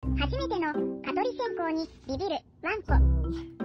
初めての蚊取り線香にビビるワンコ。